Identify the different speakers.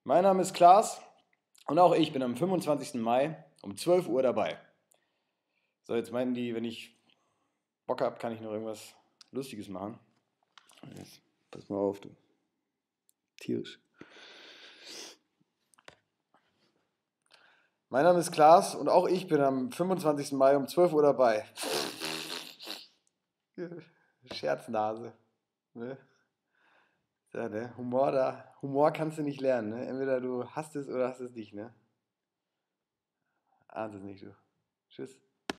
Speaker 1: Mein Name ist Klaas und auch ich bin am 25. Mai um 12 Uhr dabei. So, jetzt meinen die, wenn ich Bock habe, kann ich noch irgendwas Lustiges machen. Jetzt, pass mal auf, du. Tierisch. Mein Name ist Klaas und auch ich bin am 25. Mai um 12 Uhr dabei. Scherznase. Ne? Ja, ne? Humor kannst du nicht lernen. Ne? Entweder du hast es oder hast es nicht. Ne? Ahnst es nicht, du. Tschüss.